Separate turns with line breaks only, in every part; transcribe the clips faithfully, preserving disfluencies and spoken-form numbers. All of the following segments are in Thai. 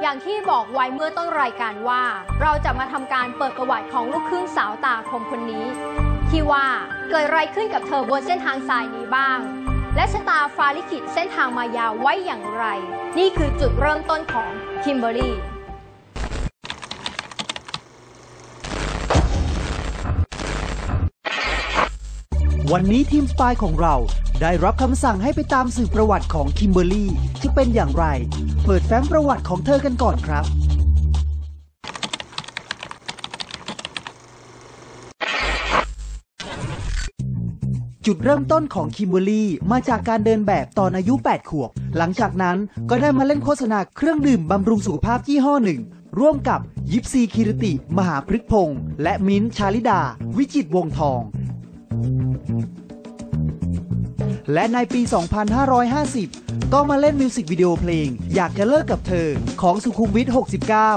อย่างที่บอกไว้เมื่อต้นรายการว่าเราจะมาทำการเปิดประวัติของลูกครึ่งสาวตาคมคนนี้ที่ว่าเกิดอะไรขึ้นกับเธอบนเส้นทางสายนี้บ้างและชะตาฟ้าลิขิตเส้นทางมายาวไว้อย่างไรนี่คือจุดเริ่มต้นของคิมเบอร์รี่
วันนี้ทีมสปายของเราได้รับคำสั่งให้ไปตามสืบประวัติของคิมเบอร์รี่จะเป็นอย่างไรเปิดแฟ้มประวัติของเธอกันก่อนครับจุดเริ่มต้นของคิมเบอร์รี่มาจากการเดินแบบตอนอายุแปดขวบหลังจากนั้นก็ได้มาเล่นโฆษณาเครื่องดื่มบำรุงสุขภาพยี่ห้อหนึ่งร่วมกับยิปซีคิรติมหาพฤกษ์พงษ์และมิ้นท์ชาลิดาวิจิตรวงศ์ทองและในปี สองพันห้าร้อยห้าสิบ ก็มาเล่นมิวสิกวิดีโอเพลงอยากจะเลิกกับเธอของสุขุมวิท หกสิบเก้า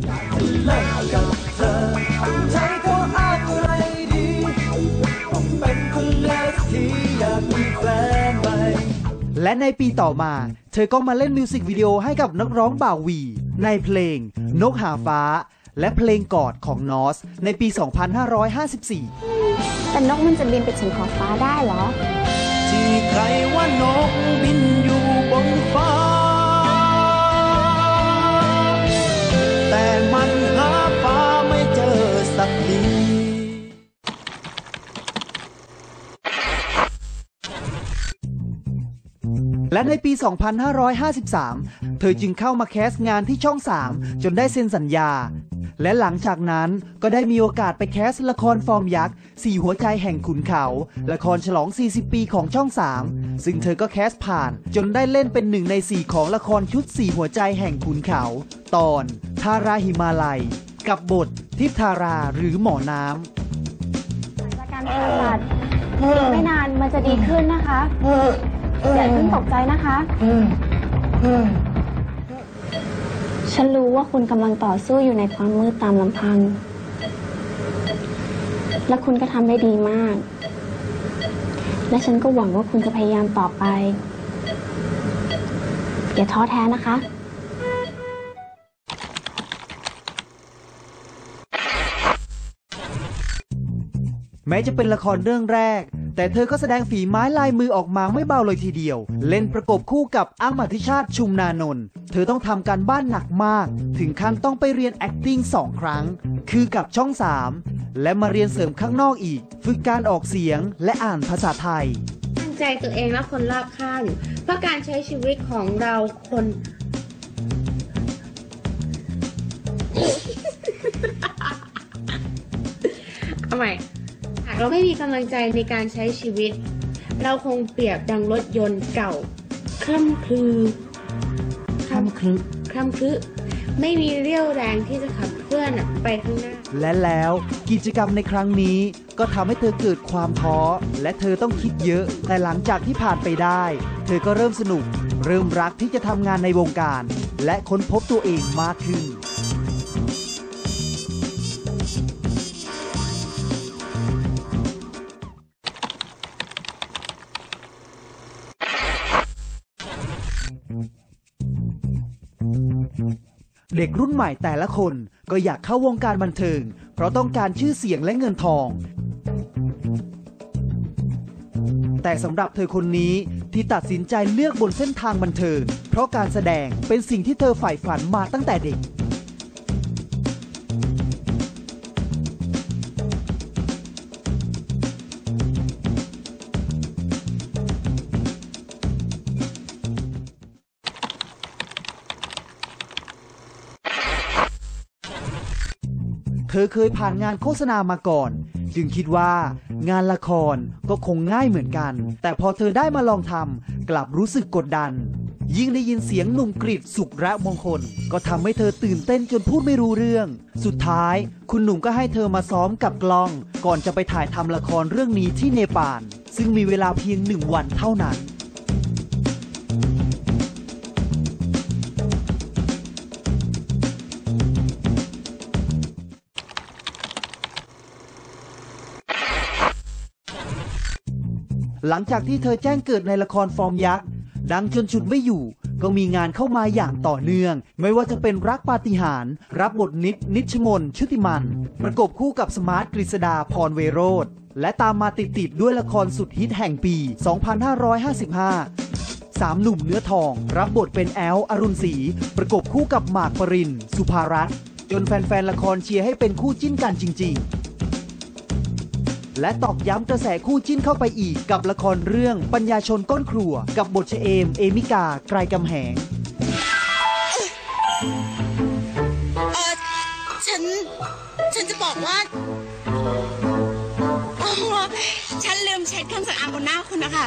และในปีต่อมาเธอก็มาเล่นมิวสิกวิดีโอให้กับนักร้องบ่าววีในเพลงนกหาฟ้าและเพลงกอดของนอสในปี สองพันห้าร้อยห้าสิบสี่
แต่นกมันจะบินไปถึงขอบฟ้าได้เหรอ
ที่ใครว่านกบินอยู่บนฟ้าแต่มันหาฟ้าไม่เจอสักที
และในปี สองพันห้าร้อยห้าสิบสาม เธอจึงเข้ามาแคสต์งานที่ช่องสามจนได้เซ็นสัญญาและหลังจากนั้นก็ได้มีโอกาสไปแคสต์ละครฟอร์มยักษ์สี่หัวใจแห่งขุนเขาละครฉลองสี่สิบปีของช่องสามซึ่งเธอก็แคสต์ผ่านจนได้เล่นเป็นหนึ่งในสี่ของละครชุดสี่หัวใจแห่งขุนเขาตอนทาราหิมาลัยกับบททิพทาราหรือหมอน้ำ
จากการผ่าตัดไม่นานมันจะดีขึ้นนะคะอย่าเพิ่งตกใจนะคะฉันรู้ว่าคุณกำลังต่อสู้อยู่ในความมืดตามลำพังและคุณก็ทำได้ดีมากและฉันก็หวังว่าคุณจะพยายามต่อไปอย่าท้อแท้นะคะ
แม้จะเป็นละครเรื่องแรกแต่เธอก็แสดงฝีไม้ลายมือออกมาไม่เบาเลยทีเดียวเล่นประกบคู่กับอ้ำอธิชาติชุมนานนท์เธอต้องทำการบ้านหนักมากถึงขั้นต้องไปเรียน acting สองครั้งคือกับช่องสามและมาเรียนเสริมข้างนอกอีกฝึกการออกเสียงและอ่านภาษาไทย
มั่นใจตัวเองและคนรอบข้างเพื่อการใช้ชีวิตของเราคนเอาใหม่หากเราไม่มีกำลังใจในการใช้ชีวิตเราคงเปรียบดังรถยนต์เก่าคล่ำคลือ
คล่ำคลือ
คล่ำคลือไม่มีเรี่ยวแรงที่จะขับเคลื่อนไปข้างหน้า
และแล้วกิจกรรมในครั้งนี้ก็ทำให้เธอเกิดความท้อและเธอต้องคิดเยอะแต่หลังจากที่ผ่านไปได้เธอก็เริ่มสนุกเริ่มรักที่จะทำงานในวงการและค้นพบตัวเองมากขึ้นเด็กรุ่นใหม่แต่ละคนก็อยากเข้าวงการบันเทิงเพราะต้องการชื่อเสียงและเงินทองแต่สำหรับเธอคนนี้ที่ตัดสินใจเลือกบนเส้นทางบันเทิงเพราะการแสดงเป็นสิ่งที่เธอใฝ่ฝันมาตั้งแต่เด็กเธอเคยผ่านงานโฆษณามาก่อนจึงคิดว่างานละครก็คงง่ายเหมือนกันแต่พอเธอได้มาลองทำกลับรู้สึกกดดันยิ่งได้ยินเสียงหนุ่มกฤษสุขระมงคลก็ทำให้เธอตื่นเต้นจนพูดไม่รู้เรื่องสุดท้ายคุณหนุ่มก็ให้เธอมาซ้อมกับกล้องก่อนจะไปถ่ายทำละครเรื่องนี้ที่เนปาลซึ่งมีเวลาเพียงหนึ่งวันเท่านั้นหลังจากที่เธอแจ้งเกิดในละครฟอร์มยักษ์ดังจนฉุดไม่อยู่ก็มีงานเข้ามาอย่างต่อเนื่องไม่ว่าจะเป็นรักปาฏิหาริย์รับบทนิดนิชมนชุติมันประกบคู่กับสมาร์ทกฤษดาพรเวโรธและตามมาติดๆด้วยละครสุดฮิตแห่งปี สองพันห้าร้อยห้าสิบห้า สามหนุ่มเนื้อทองรับบทเป็นแอลอรุณศรีประกบคู่กับหมากปรินสุภารัตน์จนแฟนๆละครเชียร์ให้เป็นคู่จิ้นกันจริงๆและตอกย้ำกระแสคู่จิ้นเข้าไปอีกกับละครเรื่องปัญญาชนก้นครัวกับบทชเอมเอมิกาไกรกำแหง
เออฉัน ฉันจะบอกว่าอ๋อฉันลืมเช็ดเครื่องสำอางบนหน้าคุณนะคะ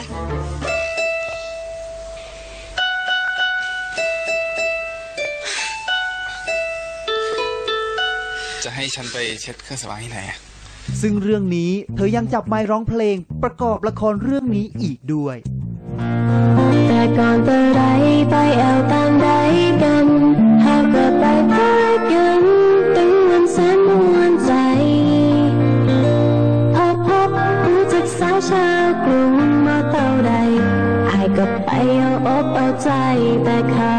จะให้ฉันไปเช็ดเครื่องสำอางที่ไหนอะ
ซึ่งเรื่องนี้เธอยังจับไมค์ร้องเพลงประกอบละครเรื่องนี้อีกด้วย
แต่ก่อนแต่ไรไปแอวตามใดกันหากก็ไปพบกันตึงวันแสนมวนใจพอพบรู้จักสาวชาวกรุงมาเต่าใดอายก็ไปเอาอกเอาใจแต่เขา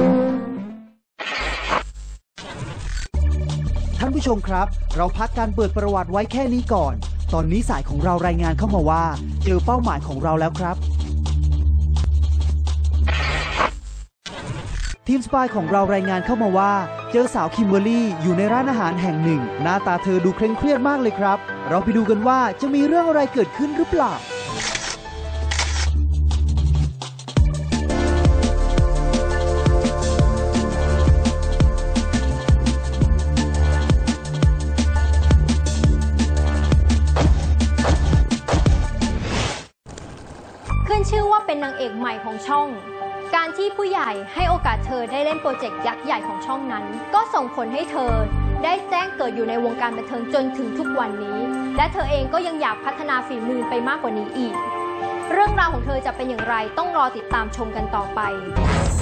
ท่านผู้ชมครับเราพักการเปิดประวัติไว้แค่นี้ก่อนตอนนี้สายของเรารายงานเข้ามาว่าเจอเป้าหมายของเราแล้วครับทีมสปายของเรารายงานเข้ามาว่าเจอสาวคิมเบอร์รี่อยู่ในร้านอาหารแห่งหนึ่งหน้าตาเธอดูเคร่งเครียดมากเลยครับเราไปดูกันว่าจะมีเรื่องอะไรเกิดขึ้นหรือเปล่า
ขึ้นชื่อว่าเป็นนางเอกใหม่ของช่องการที่ผู้ใหญ่ให้โอกาสเธอได้เล่นโปรเจกต์ยักษ์ใหญ่ของช่องนั้นก็ส่งผลให้เธอได้แจ้งเกิดอยู่ในวงการบันเทิงจนถึงทุกวันนี้และเธอเองก็ยังอยากพัฒนาฝีมือไปมากกว่านี้อีกเรื่องราวของเธอจะเป็นอย่างไรต้องรอติดตามชมกันต่อไป